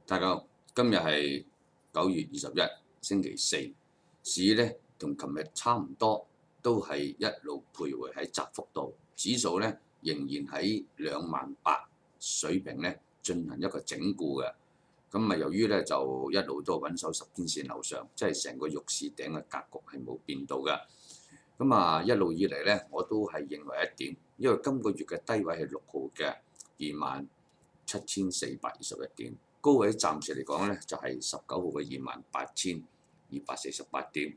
大家好，今日係9月21星期四，市呢同琴日差唔多，都係一路徘徊喺窄幅度，指數呢仍然喺28000水平呢進行一個整固嘅。咁由於呢就一路都穩守10天線樓上，即係成個肉市頂嘅格局係冇變到嘅。一路以嚟呢，我都係認為一點，因為今個月嘅低位係6號嘅27421點。高位暫時嚟講咧，就係19號嘅28248點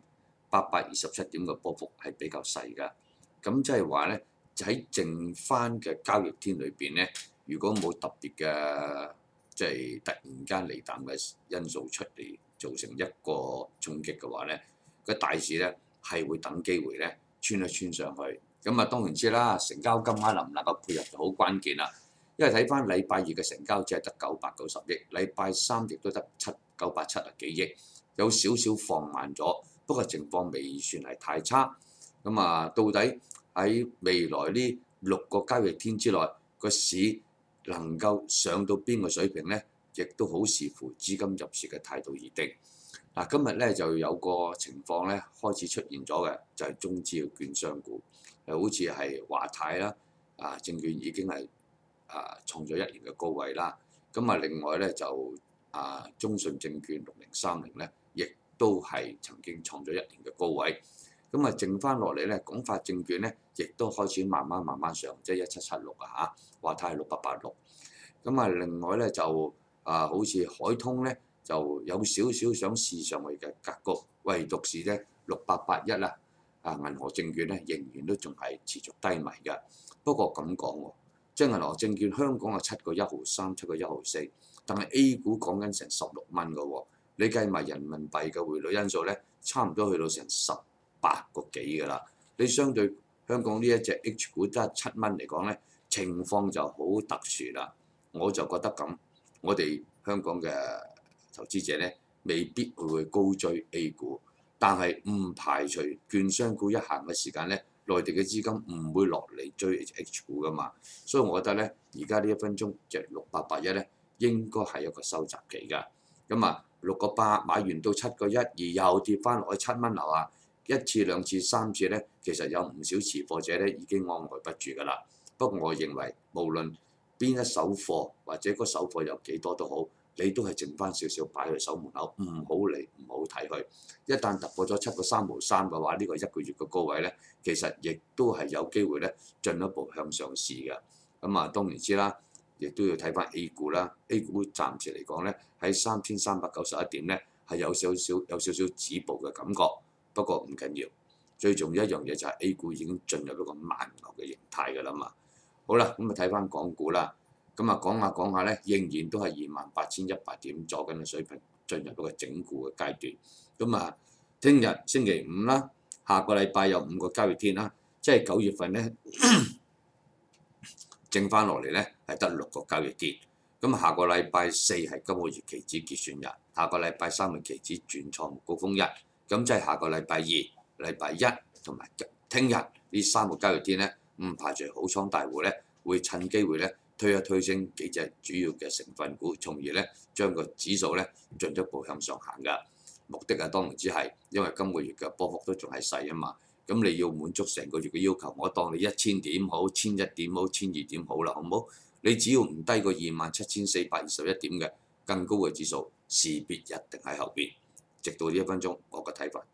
，827點嘅波幅係比較細㗎。咁即係話咧，喺剩翻嘅交易天裏邊咧，如果冇特別嘅即係突然間離淡嘅因素出嚟，造成一個衝擊嘅話咧，個大市咧係會等機會咧穿一穿上去。當然知啦，成交金額能唔能夠配合就好關鍵啦。因為睇翻禮拜二嘅成交只係得990億，禮拜三亦都得970幾億，有少少放慢咗，不過情況未算係太差。到底喺未來呢6個交易天之內，個市能夠上到邊個水平呢？亦都好視乎資金入市嘅態度而定。今日咧就有個情況咧開始出現咗嘅，就係中資嘅券商股，好似係華泰啦，證券已經係創咗1年嘅高位啦。另外咧就中信證券6030咧，亦都係曾經創咗1年嘅高位。剩翻落嚟咧，廣發證券咧，亦都開始慢慢上，即係1776華泰係6886。另外咧就好似海通咧，就有少少想試上去嘅格局，唯獨是咧6881啦，銀河證券咧仍然都仲係持續低迷嘅。不過咁講喎，即係銀河證券香港係7個1毫3、7個1毫4，但係 A 股講緊成16蚊嘅喎，你計埋人民幣嘅匯率因素咧，差唔多去到成18個幾嘅啦。你相對香港呢一隻 H 股得7蚊嚟講咧，情況就好特殊啦。我就覺得咁，我哋香港嘅投資者咧，未必會高追 A 股，但係唔排除券商股一行嘅時間咧，內地嘅資金唔會落嚟追 H 股噶嘛，所以我覺得咧，而家呢1分鐘隻6881咧，應該係一個收集期㗎。6個8買完到7個1，而又跌翻落去7蚊樓下，1次2次3次咧，其實有唔少持貨者咧已經按捺不住㗎啦。不過我認為無論邊一手貨或者嗰手貨有幾多都好，你都係剩翻少少擺喺手門口，唔好理，唔好睇佢。一旦突破咗7個3毫3嘅話，呢個1個月嘅高位咧，其實亦都係有機會咧進一步向上試嘅。當然知啦，亦都要睇翻 A 股啦。A 股暫時嚟講咧，喺3391點咧係有少少止步嘅感覺，不過唔緊要。最重要一樣嘢就係 A 股已經進入一個慢牛嘅形態㗎啦嘛。好啦，睇翻港股啦。講下咧，仍然都係28100點左緊嘅水平，進入一個整固嘅階段。聽日星期五啦，下個禮拜有5個交易天啦，即係9月份咧，剩翻落嚟咧係得6個交易天。下個禮拜4係今個月期指結算日，下個禮拜3係期指轉創高峰日。即係下個禮拜2、禮拜1同埋聽日呢3個交易天咧，唔排除好倉大戶咧會趁機會咧推一推升幾隻主要嘅成分股，從而咧將個指數咧進一步向上行㗎。目的當然只係因為今個月嘅波幅都仲係細啊嘛。你要滿足成個月嘅要求，我當你1000點好、1100點好、1200點好啦，好唔好？你只要唔低過27421點嘅更高嘅指數，勢必一定喺後邊。直到呢1分鐘，我嘅睇法